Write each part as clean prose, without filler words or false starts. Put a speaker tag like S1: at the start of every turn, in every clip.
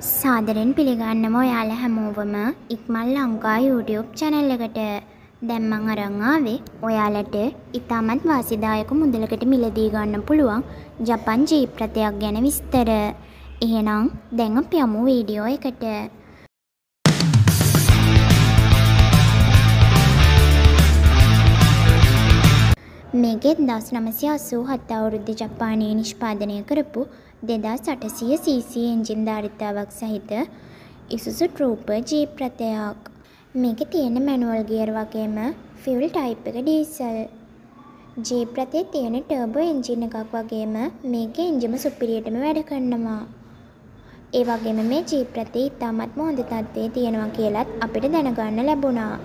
S1: සාදරයෙන් පිළිගන්නවා ඔයාලා හැමෝවම ඉක්මන් ලංකා YouTube channel එකට. දැන් මම අරන් ආවේ ඔයාලට ඉතාමත් වාසිදායක මුදලකට මිලදී ගන්න පුළුවන් ජපන් ජීප් රථයක් ගැන විස්තර. එහෙනම් දැන් අපි යමු වීඩියෝ එකට. මේක 1987 අවුරුද්දේ ජපානයේ නිෂ්පාදනය කරපු 2800 cc එන්ජින් ධාරිතාවක් සහිත Isuzu Trooper ජීප් රථයක්. මේකේ තියෙන මැනුවල් ගියර් වගේම ෆියුල් ටයිප් එක ඩීසල්. ජීප් රථයේ තියෙන ටර්බෝ එන්ජින් එකක් වගේම මේකේ එන්ජිම සුපිරියටම වැඩ කරනවා. ඒ වගේම මේ ජීප් රථය ඉතාමත්ම හොඳ තත්ත්වයේ තියෙනවා කියලත් අපිට දැනගන්න ලැබුණා.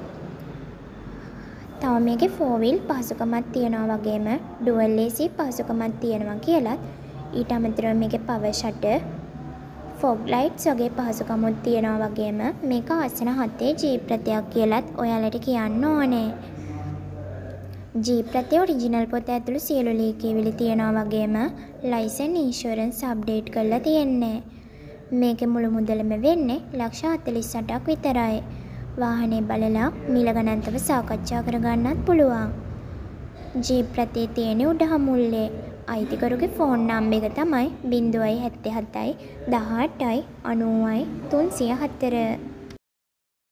S1: තව මේකේ 4 wheel පහසුකමක් තියෙනවා වගේම dual AC පහසුකමක් තියෙනවා කියලත් ඊට අමතරව මේකේ power shutter fog lights වගේ පහසුකමුත් තියෙනවා වගේම මේක ආසන 7 ජීප් රථයක් කියලත් ඔයාලට කියන්න ඕනේ. ජීප් රථයේ ඔරිජිනල් පොත ඇතුළු සියලු ලීකේවිලි තියෙනවා වගේම ලයිසන් ඉන්ෂුරන්ස් අප්ඩේට් කරලා තියෙන්නේ. මේකේ මුළු මුදලම වෙන්නේ ලක්ෂ 48ක් විතරයි. වාහනේ බලලා මිල ගණන්තව සාකච්ඡා කරගන්නත් පුළුවන්. ජීප් රථයේ තියෙන උඩ හමුල්ලේ අයිතිකරුගේ ෆෝන් නම්බර් එක තමයි 077 18 90 304.